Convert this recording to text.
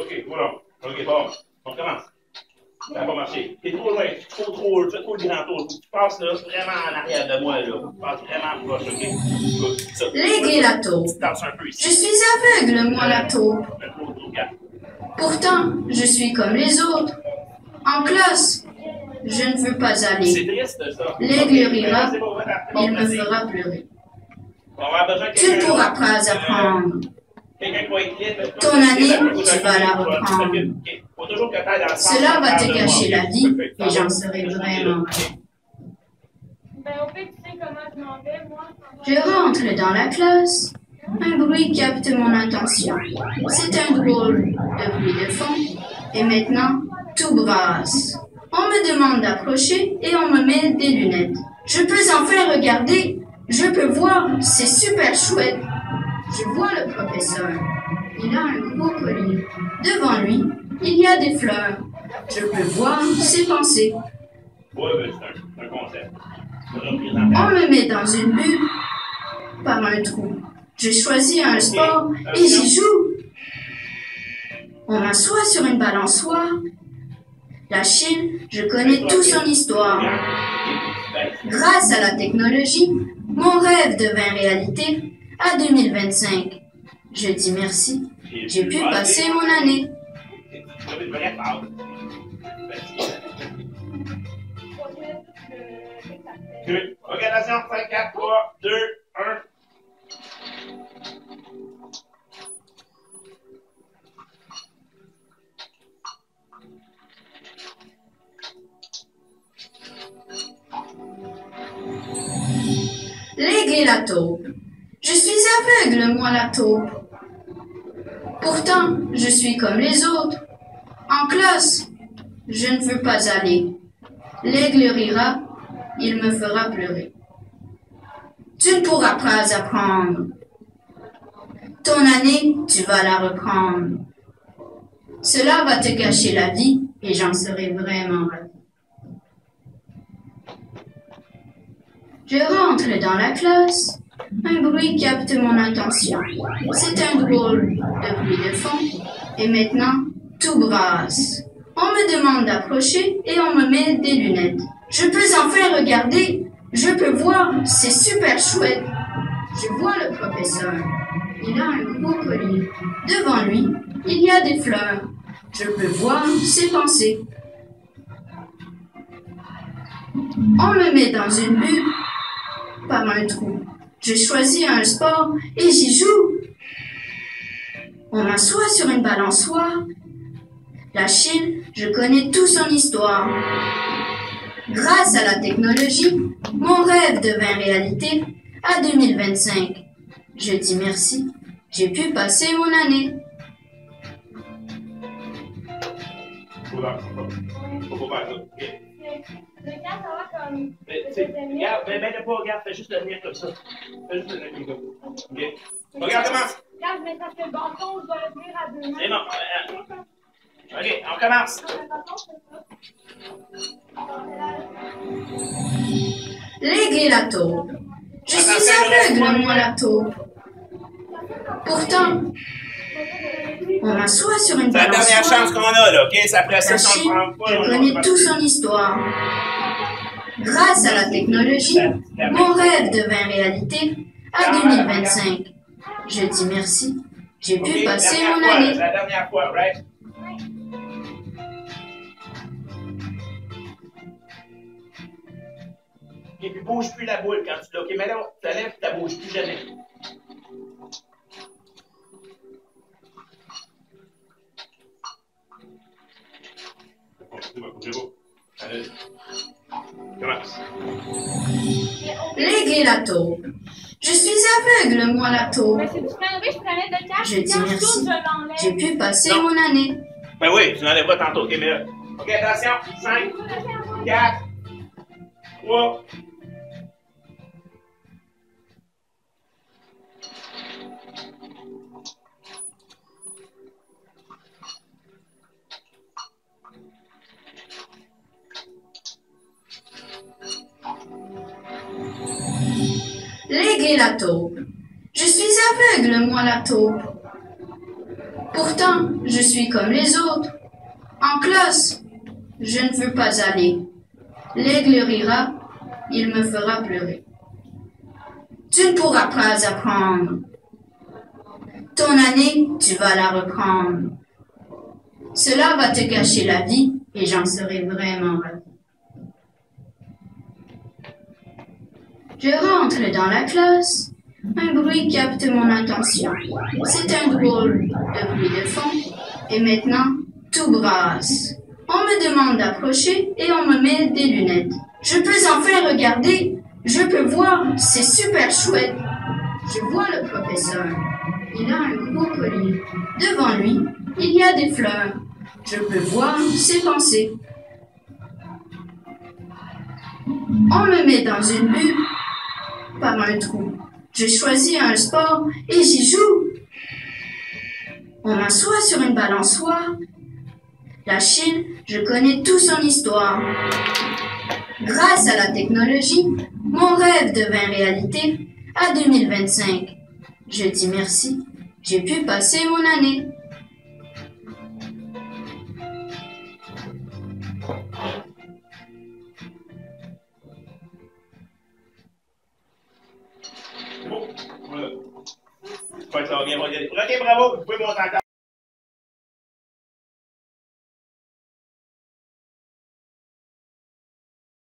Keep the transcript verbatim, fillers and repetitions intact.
OK, voilà. OK, bon. On commence. Ça n'a pas marché. T'es trop loin, trop, trop, tu fais trop le grand tour. Tu passes là, vraiment en arrière de moi, là. Tu passes vraiment proche, OK? Écoute, ça. Légué la taupe. Je suis aveugle, moi, la taupe. Pourtant, je suis comme les autres. En classe, je ne veux pas aller. C'est triste, ça. L'aigle rira, il me fera pleurer. Tu ne pourras pas apprendre. Ton année, tu vas la reprendre. Cela va te gâcher la vie et j'en serai vraiment. Je rentre dans la classe. Un bruit capte mon attention. C'est un drôle de bruit de fond. Et maintenant, tout brasse. On me demande d'approcher et on me met des lunettes. Je peux enfin regarder. Je peux voir. C'est super chouette. Je vois le professeur. Il a un gros collier. Devant lui, il y a des fleurs. Je peux voir ses pensées. On me met dans une bulle par un trou. Je choisis un sport et j'y joue. On m'assoit sur une balançoire. La Chine, je connais tout son histoire. Grâce à la technologie, mon rêve devint réalité à deux mille vingt-cinq. Je dis merci. J'ai pu passer mon année. OK, attention, cinq, quatre, trois, deux, un. Légué la taupe. Je suis aveugle, moi, la taupe. Pourtant, je suis comme les autres. En classe, je ne veux pas aller. L'aigle rira, il me fera pleurer. Tu ne pourras pas apprendre. Ton année, tu vas la reprendre. Cela va te gâcher la vie et j'en serai vraiment ravi. Je rentre dans la classe. Un bruit capte mon attention. C'est un drôle de bruit de fond. Et maintenant, tout brasse. On me demande d'approcher et on me met des lunettes. Je peux enfin regarder. Je peux voir. C'est super chouette. Je vois le professeur. Il a un gros collier. Devant lui, il y a des fleurs. Je peux voir ses pensées. On me met dans une bulle par un trou. Je choisis un sport et j'y joue. On m'assoit sur une balançoire. La Chine, je connais tout son histoire. Grâce à la technologie, mon rêve devint réalité à deux mille vingt-cinq. Je dis merci. J'ai pu passer mon année. Regarde, ça va comme. Regarde, ben, ben, pas, regarde, fais juste le venir comme ça. Fais juste le venir comme ça. OK. Regarde, commence. Regarde, mais parce que le bâton, je dois le tenir à deux mains. C'est bon. OK, on commence. Légué la taupe. Je suis aveugle, moi, la taupe. Pourtant, on m'assoit sur une balançoire. C'est la dernière chance qu'on a, là, OK? C'est après ça, la Chine, je connais tout son histoire. Grâce à la technologie, mon rêve devint réalité à deux mille vingt-cinq. Je dis merci. J'ai pu okay, passer mon fois, année. C'est la dernière fois, right? Et puis bouge plus la boule quand tu l'as. OK, mais là, tu la lèves, tu la bouges plus jamais. Allez. Commence. Légué la taupe. Je suis aveugle, moi, la taupe. Mais c'est du pain je prenais de cash. Je dis merci. J'ai pu passer non. mon année. Ben oui, tu n'enlèves pas tantôt. OK, mais là. OK, attention. cinq, quatre, trois. Légué la taupe. Je suis aveugle, moi, la taupe. Pourtant, je suis comme les autres. En classe, je ne veux pas aller. L'aigle rira, il me fera pleurer. Tu ne pourras pas apprendre. Ton année, tu vas la reprendre. Cela va te gâcher la vie et j'en serai vraiment ravi. Je rentre dans la classe. Un bruit capte mon attention. C'est un drôle de bruit de fond. Et maintenant, tout brasse. On me demande d'approcher et on me met des lunettes. Je peux enfin regarder. Je peux voir. C'est super chouette. Je vois le professeur. Il a un gros collier. Devant lui, il y a des fleurs. Je peux voir ses pensées. On me met dans une bulle par un trou. Je choisis un sport et j'y joue. On m'assoit sur une balançoire. La Chine, je connais toute son histoire. Grâce à la technologie, mon rêve devint réalité à deux mille vingt-cinq. Je dis merci, j'ai pu passer mon année. Bon, voilà. Ouais, ça va bien, on va y aller. Ok, bravo, vous pouvez monter en